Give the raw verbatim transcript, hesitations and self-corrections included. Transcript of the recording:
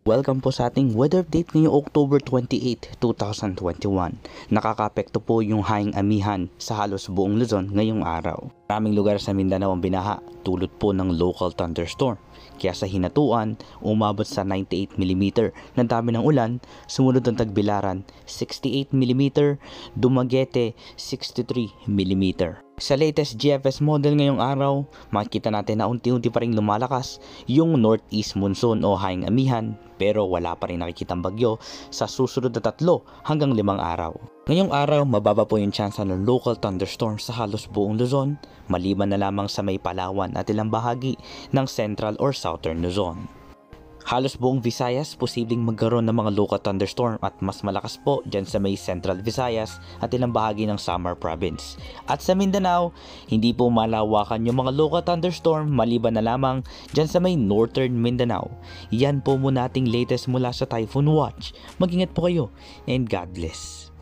Welcome po sa ating weather update ngayong October twenty-eighth, two thousand twenty-one. Nakakapekto po yung hanging amihan sa halos buong Luzon ngayong araw. Maraming lugar sa Mindanao ang binaha, tulot po ng local thunderstorm. Kaya sa Hinatuan, umabot sa ninety-eight millimeter na dami ng ulan, sumunod ng Tagbilaran, sixty-eight millimeter, Dumaguete, sixty-three millimeter. Sa latest G F S model ngayong araw, makikita natin na unti-unti pa rin lumalakas yung northeast monsoon o hanging amihan, pero wala pa rin nakikitang bagyo sa susunod na tatlo hanggang limang araw. Ngayong araw, mababa po yung tsansa ng local thunderstorm sa halos buong Luzon, maliban na lamang sa may Palawan at ilang bahagi ng central or southern Luzon. Halos buong Visayas, posibleng magkaroon ng mga local thunderstorm at mas malakas po dyan sa may Central Visayas at ilang bahagi ng Samar Province. At sa Mindanao, hindi po malawakan yung mga local thunderstorm maliban na lamang dyan sa may Northern Mindanao. Yan po muna ating latest mula sa Typhoon Watch. Mag-ingat po kayo and God bless.